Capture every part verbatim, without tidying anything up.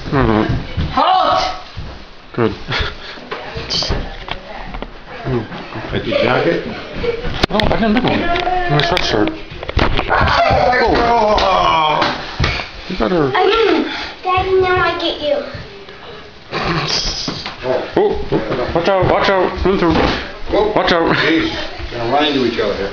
Mm-hmm. Halt! Good. Like your jacket? Oh, I didn't pick one. My sweatshirt. Oh. You better. Daddy, now I get you. Oh, oh, watch out, watch out. Run through. Whoa. Watch out. Jeez. Gonna run into each other here.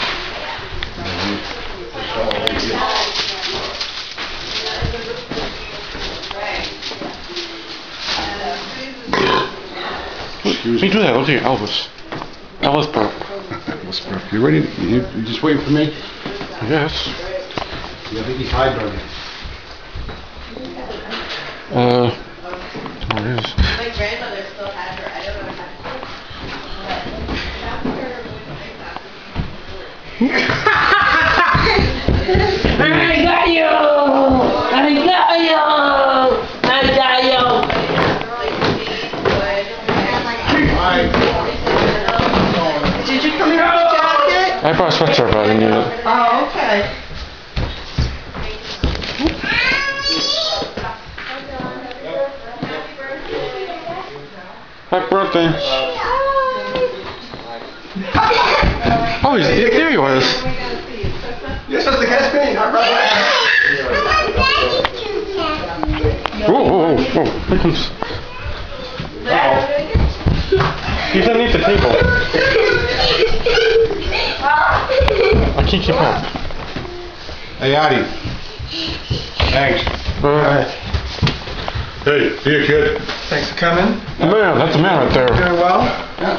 Excuse me. Do that. Look at Elvis. Elvis burp. Elvis burp. You ready? You, you just waiting for me? Yes. Yeah, I think he's hiding on you. Uh, there it is. My grandmother still had her. I don't know how I got you! I got you! I got you! Hi. Did you come here with a jacket? I brought a sweatshirt, but I didn't need it. Oh, okay. Happy birthday. Oh, he's, there he was. You're supposed to catch me, not run away. Whoa, whoa, whoa, whoa. Here comes. Uh-oh. He's underneath the table. I can't keep up. Hey, Addie. Thanks. Uh, Hey, see you, kid. Thanks for coming. the man, that's the man right there. Doing well? Yeah.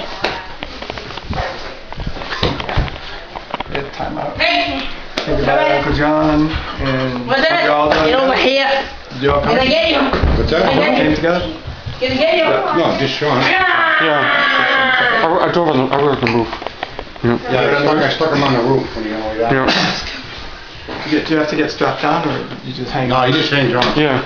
We had time out. Hey! Think about Uncle John and What's that? you all done. Get over here. Did you all Can I come? get you? What's that? Came together? Can I get you? No, just Sean. Yeah. I, I drove on the, I was on the roof. Yeah. Yeah, I stuck, I stuck him on the roof when he went like that. Yeah. You get- Do you have to get strapped down or you just hang No, on? he just hangs on. Yeah.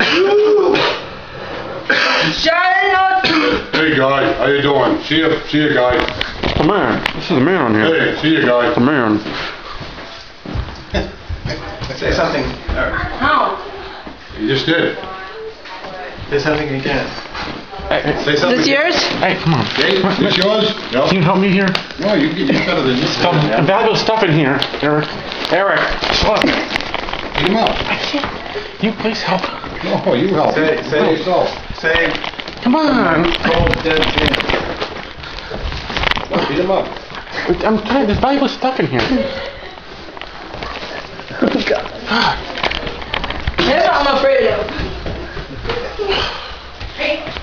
Charlotte! Hey, guy, how you doing? See you, see you, guy. The man. This is the man on here. Hey, see you, guy. The man. Say something. Or How? You just did. say something again. Hey, hey, Say Is something. this yours? hey, come on. Hey, this yours? No. Can you help me here? No, you get better than this. Some valuable stuff in here, Eric. Eric, look. Beat him up. Can you please help? No, you help. Say- say- Help yourself. Say, Come on. cold dead Jim. No, beat him up. I'm trying. There's valuable stuff in here. God.